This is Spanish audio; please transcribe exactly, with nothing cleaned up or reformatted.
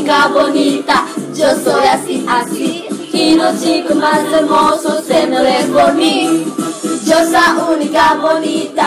única bonita, yo soy así, así, y los chicos más hermosos se mueren por mí. Yo soy única bonita.